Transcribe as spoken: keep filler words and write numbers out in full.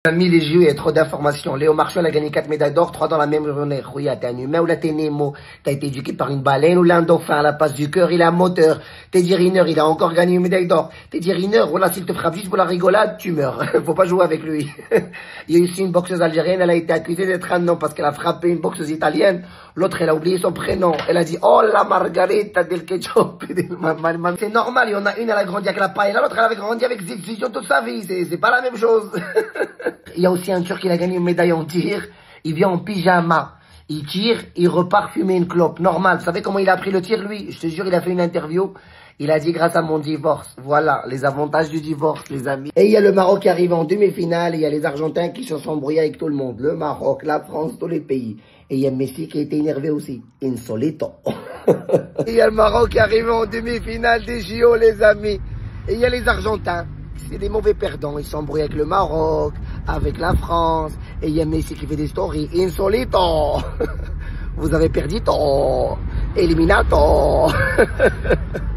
Amis, les J O, il y a trop d'informations. Léo Marchand, il a gagné quatre médailles d'or, trois dans la même journée. Rouya, t'es un humain ou là t'es Nemo? T'as été éduqué par une baleine ou là un dauphin? À la passe du cœur, il a un moteur. Teddy Riner, il a encore gagné une médaille d'or. Teddy Riner, voilà, s'il te frappe juste pour la rigolade, tu meurs. Faut pas jouer avec lui. Il y a ici une boxeuse algérienne, elle a été accusée d'être un homme parce qu'elle a frappé une boxeuse italienne. L'autre, elle a oublié son prénom. Elle a dit, oh la margarita del ketchup. C'est normal, il y en a une, elle a grandi avec la paille, l'autre, elle avait grandi avec des visions toute sa vie. C'est pas la même chose. Il y a aussi un Turc qui a gagné une médaille en tir. Il vient en pyjama. Il tire, il repart fumer une clope. Normal. Vous savez comment il a pris le tir, lui? Je te jure, il a fait une interview. Il a dit grâce à mon divorce. Voilà, les avantages du divorce, les amis. Et il y a le Maroc qui arrive en demi-finale. Et il y a les Argentins qui se sont embrouillés avec tout le monde. Le Maroc, la France, tous les pays. Et il y a Messi qui a été énervé aussi. Insolito. Et il y a le Maroc qui arrive en demi-finale des J O, les amis. Et il y a les Argentins. C'est des mauvais perdants. Ils s'embrouillent avec le Maroc, avec la France. Et il y a Messi qui fait des stories. Insolito. Vous avez perdu ton. Eliminato.